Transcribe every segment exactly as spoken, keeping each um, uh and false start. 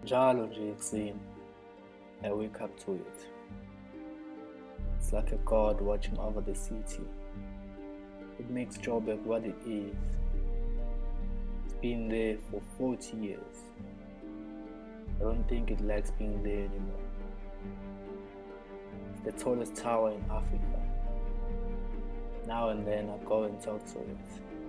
Njalo nje ekuseni, I wake up to it. It's like a god watching over the city. It makes Joburg what it is. It's been there for forty years. I don't think it likes being there anymore. It's the tallest tower in Africa. Now and then I go and talk to it.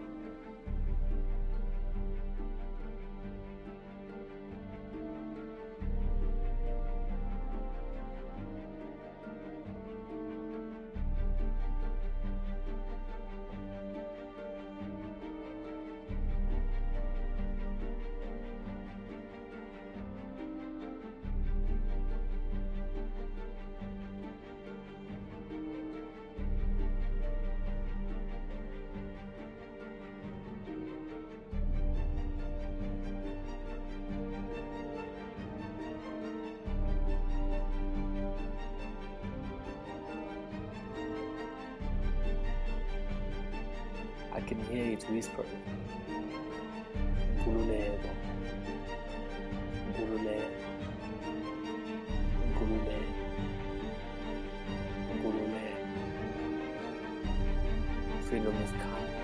I can hear it whispering. Nkululeko, Nkululeko, Nkululeko, Nkululeko. Freedom is coming.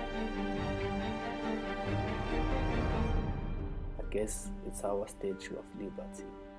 I guess it's our Statue of Liberty.